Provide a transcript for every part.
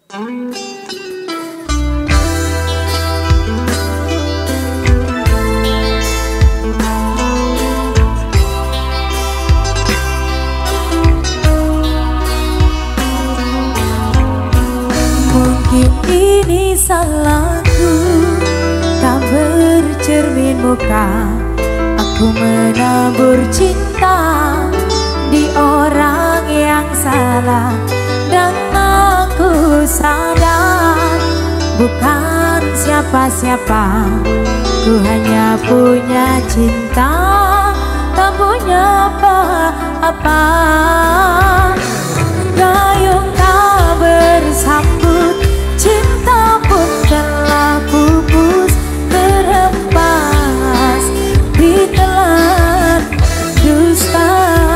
Mungkin ini salahku, tak bercermin muka. Aku menabur cinta di orang yang salah, dan aku sadar bukan siapa-siapa. Ku hanya punya cinta, tak punya apa-apa. Gayung tak bersambut, cinta pun telah pupus, terhempas ditelan dusta.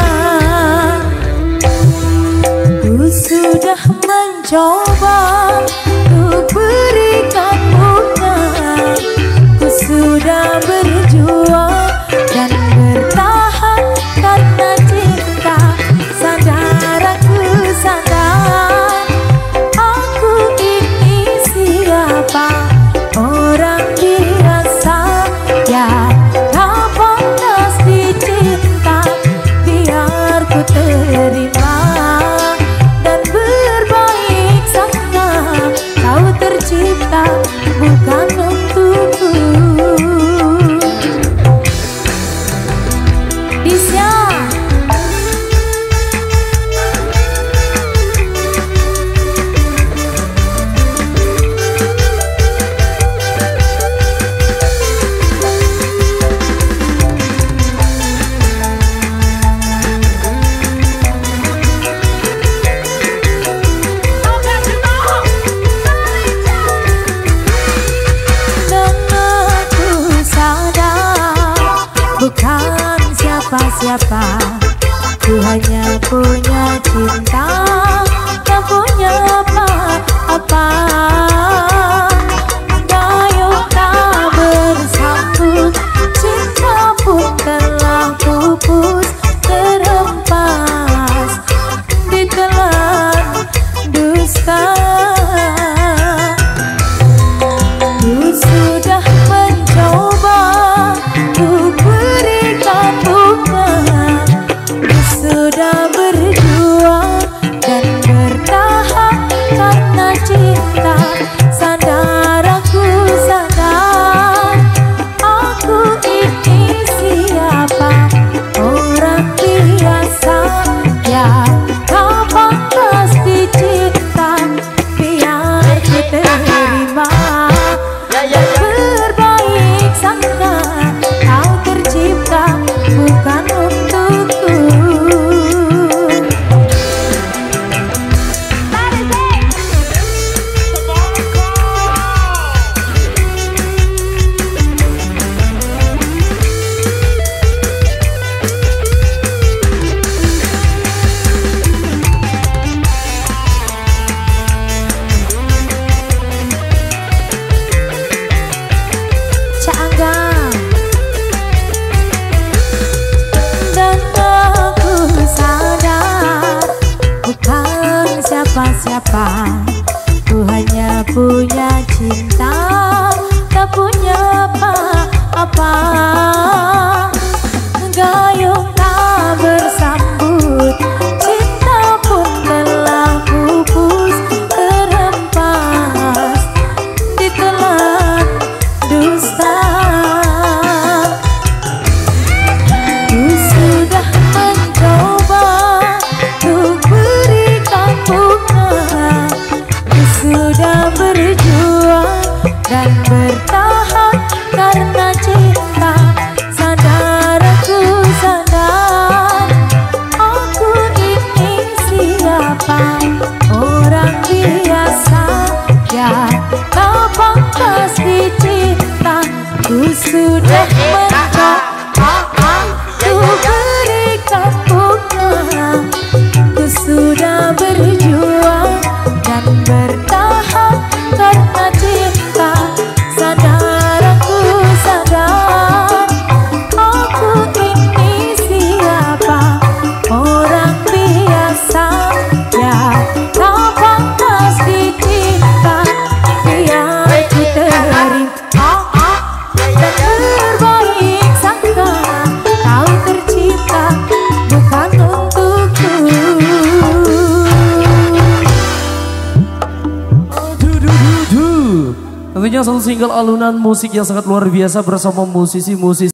Ku sudah mencoba untuk berikan bunga, ku sudah berjuang dan bertahan karena cinta. Sadar aku sadar, aku ini siapa, orang biasa ya, tak pantas dicinta. Biar ku terima dan berbaik sangka, kau tercipta bukan untukku. Disya bukan siapa-siapa, ku hanya punya cinta, tak punya apa-apa. Gayung tak bersambut, cinta pun telah pupus, terhempas ditelan dusta. Ku sudah mencoba untuk berikan bunga, ku sudah berjuang dan bertahan karena cinta. Sadar aku sadar, aku ini siapa, orang biasa ya, tak pantas dicinta. Biar ku terima dan berbaik sangka, kau tercipta bukan untukku. Cak Angga. Dan aku sadar bukan siapa-siapa, ku hanya punya cinta, tak punya apa-apa. Gayung tak bersambut, cinta pun telah pupus, terhempas ditelan dusta. Ku sudah mencoba untuk berikan bunga, ku sudah berjuang dan bertahan karena cinta. Sadar aku sadar, aku ini siapa, orang biasa ya, tak pantas dicinta. Ku sudah mencoba untuk berikan bunga, ku sudah berjuang dan bertahan karena cinta. Sadar aku sadar, aku ini siapa, orang biasa ya, tak pantas dicinta. Tentunya satu single alunan musik yang sangat luar biasa bersama musisi-musisi